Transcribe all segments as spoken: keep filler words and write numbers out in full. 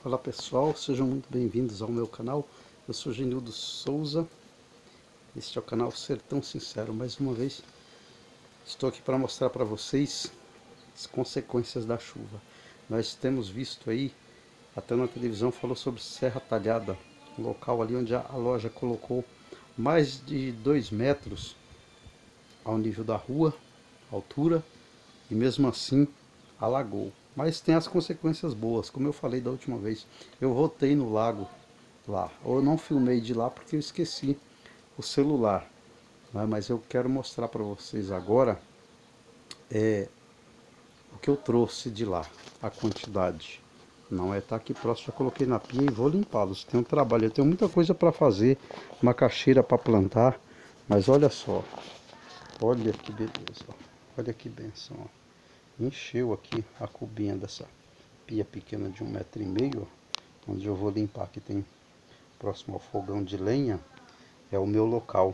Olá pessoal, sejam muito bem-vindos ao meu canal. Eu sou Genildo Souza, este é o canal Sertão Sincero. Mais uma vez estou aqui para mostrar para vocês as consequências da chuva. Nós temos visto aí, até na televisão falou sobre Serra Talhada, um local ali onde a loja colocou mais de dois metros ao nível da rua, altura, e mesmo assim alagou. Mas tem as consequências boas, como eu falei da última vez. Eu voltei no lago lá, ou eu não filmei de lá porque eu esqueci o celular, né? Mas eu quero mostrar para vocês agora é, o que eu trouxe de lá, a quantidade. Não é, tá aqui próximo, já coloquei na pia e vou limpá-los. Tem um trabalho, eu tenho muita coisa para fazer, macaxeira para plantar, mas olha só, olha que beleza, ó. Olha que benção, ó. Encheu aqui a cubinha dessa pia pequena de um metro e meio, ó, onde eu vou limpar. Aqui tem, próximo ao fogão de lenha, é o meu local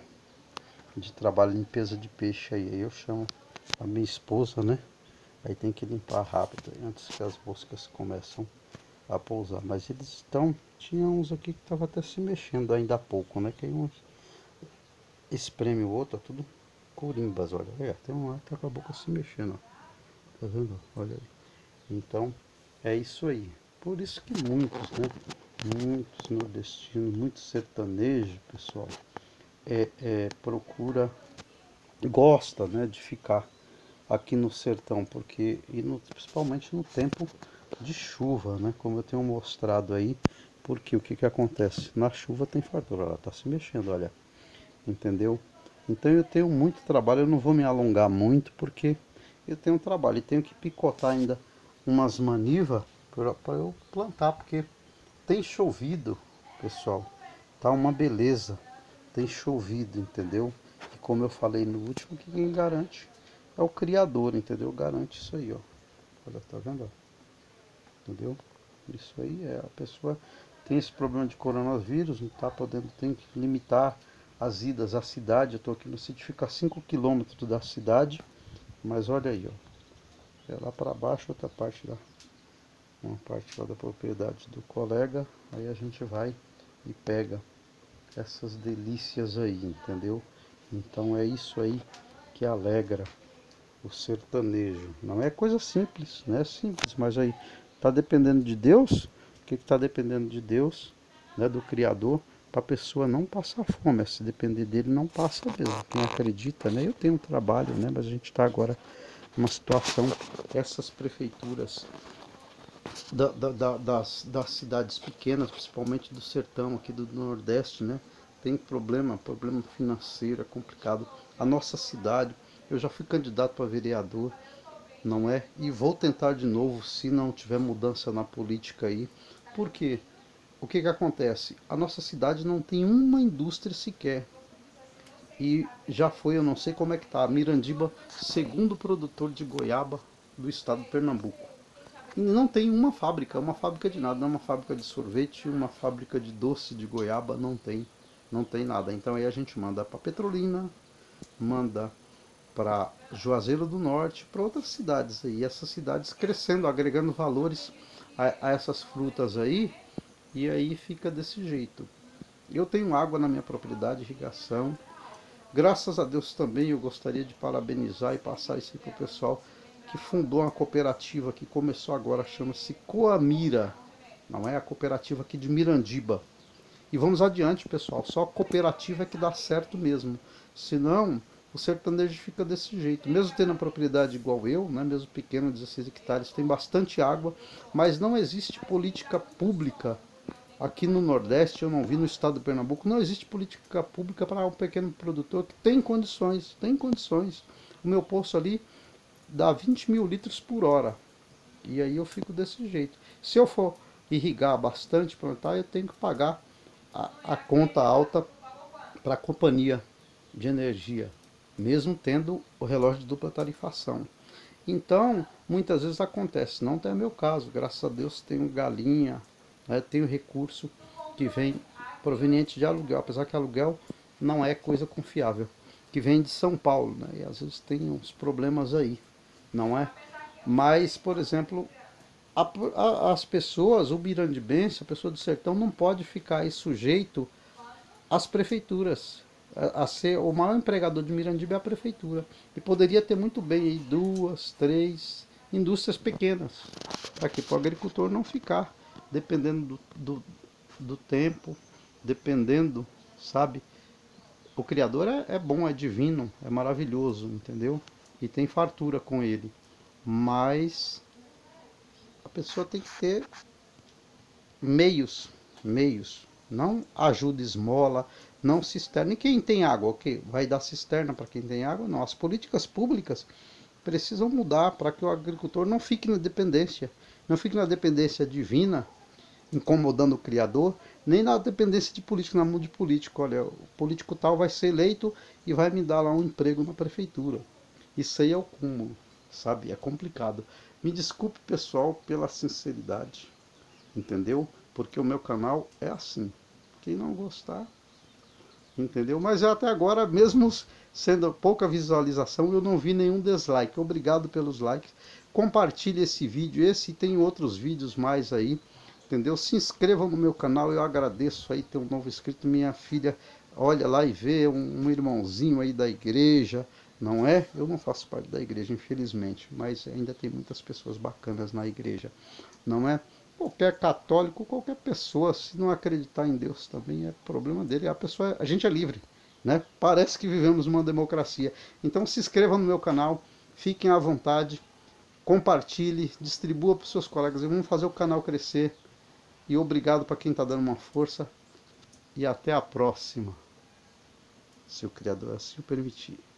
de trabalho, limpeza de peixe. Aí eu chamo a minha esposa, né? Aí tem que limpar rápido antes que as moscas começam a pousar. Mas eles estão, tinha uns aqui que estavam até se mexendo ainda há pouco, né? Que aí uns espreme o outro, ó, tudo corimbas, olha. É, tem um lá que tá com a boca se mexendo, ó. Tá vendo? Olha aí. Então, é isso aí. Por isso que muitos, né? Muitos nordestinos, muitos sertanejos, pessoal, é, é, procura, gosta, né, de ficar aqui no sertão, porque, e no, principalmente no tempo de chuva, né? Como eu tenho mostrado aí, porque o que que acontece? Na chuva tem fartura, ela tá se mexendo, olha. Entendeu? Então eu tenho muito trabalho, eu não vou me alongar muito, porque eu tenho um trabalho e tenho que picotar ainda umas manivas para eu plantar, porque tem chovido, pessoal, tá uma beleza, tem chovido, entendeu? E como eu falei no último, que quem garante é o Criador, entendeu? Garante isso aí, ó. Olha, tá vendo? Entendeu? Isso aí é, a pessoa tem esse problema de coronavírus, não tá podendo, tem que limitar as idas à cidade. Eu estou aqui no sítio, fica a cinco quilômetros da cidade, mas olha aí, ó, é lá para baixo, outra parte da, uma parte lá da propriedade do colega, aí a gente vai e pega essas delícias aí, entendeu? Então é isso aí que alegra o sertanejo. Não é coisa simples, não é simples, mas aí tá dependendo de Deus. O que está dependendo de Deus, né, do Criador, para a pessoa não passar fome. Se depender dele, não passa mesmo. Quem acredita, né? Eu tenho um trabalho, né? Mas a gente está agora numa situação, essas prefeituras da, da, da, das, das cidades pequenas, principalmente do sertão aqui do Nordeste, né? Tem problema, problema financeiro, é complicado. A nossa cidade, eu já fui candidato para vereador, não é? E vou tentar de novo se não tiver mudança na política aí. Por quê? O que que acontece? A nossa cidade não tem uma indústria sequer. E já foi, eu não sei como é que tá, Mirandiba, segundo produtor de goiaba do estado de Pernambuco. E não tem uma fábrica, uma fábrica de nada, não é uma fábrica de sorvete, uma fábrica de doce de goiaba, não tem, não tem nada. Então aí a gente manda para Petrolina, manda para Juazeiro do Norte, para outras cidades aí, essas cidades crescendo, agregando valores a, a essas frutas aí, e aí fica desse jeito. Eu tenho água na minha propriedade, irrigação. Graças a Deus também eu gostaria de parabenizar e passar isso aí para o pessoal que fundou uma cooperativa que começou agora, chama-se Coamira, não é a cooperativa aqui de Mirandiba. E vamos adiante, pessoal, só a cooperativa é que dá certo mesmo, senão o sertanejo fica desse jeito. Mesmo tendo uma propriedade igual eu, né, mesmo pequeno, dezesseis hectares, tem bastante água, mas não existe política pública. Aqui no Nordeste, eu não vi, no estado de Pernambuco, não existe política pública para um pequeno produtor que tem condições, tem condições. O meu poço ali dá vinte mil litros por hora. E aí eu fico desse jeito. Se eu for irrigar bastante, plantar, eu tenho que pagar a, a conta alta para a companhia de energia, mesmo tendo o relógio de dupla tarifação. Então, muitas vezes acontece, não tem o meu caso, graças a Deus tenho galinha, né, tenho recurso que vem proveniente de aluguel, apesar que aluguel não é coisa confiável, que vem de São Paulo, né, e às vezes tem uns problemas aí, não é? Mas, por exemplo, a, a, as pessoas, o mirandibense, a pessoa do sertão, não pode ficar aí sujeito às prefeituras. A, a ser o maior empregador de Mirandiba é a prefeitura. E poderia ter muito bem aí duas, três indústrias pequenas, para que para o agricultor não ficar dependendo do, do, do tempo, dependendo, sabe? O Criador é, é bom, é divino, é maravilhoso, entendeu? E tem fartura com ele. Mas a pessoa tem que ter meios, meios. Não ajuda esmola, não cisterna. E quem tem água, o que? Vai dar cisterna para quem tem água? Não. As políticas públicas precisam mudar para que o agricultor não fique na dependência. Não fique na dependência divina, incomodando o Criador, nem na dependência de político, na mão de político. Olha, o político tal vai ser eleito e vai me dar lá um emprego na prefeitura. Isso aí é o cúmulo, sabe? É complicado. Me desculpe, pessoal, pela sinceridade, entendeu? Porque o meu canal é assim. Quem não gostar, entendeu? Mas até agora, mesmo sendo pouca visualização, eu não vi nenhum dislike. Obrigado pelos likes. Compartilhe esse vídeo, esse e tem outros vídeos mais aí, entendeu? Se inscrevam no meu canal, eu agradeço aí ter um novo inscrito. Minha filha olha lá e vê um, um irmãozinho aí da igreja, não é? Eu não faço parte da igreja, infelizmente, mas ainda tem muitas pessoas bacanas na igreja, não é? Qualquer católico, qualquer pessoa, se não acreditar em Deus também é problema dele. A pessoa, a gente é livre, né? Parece que vivemos uma democracia. Então se inscreva no meu canal, fiquem à vontade, compartilhe, distribua para os seus colegas e vamos fazer o canal crescer. E obrigado para quem está dando uma força. E até a próxima, se o Criador assim o permitir.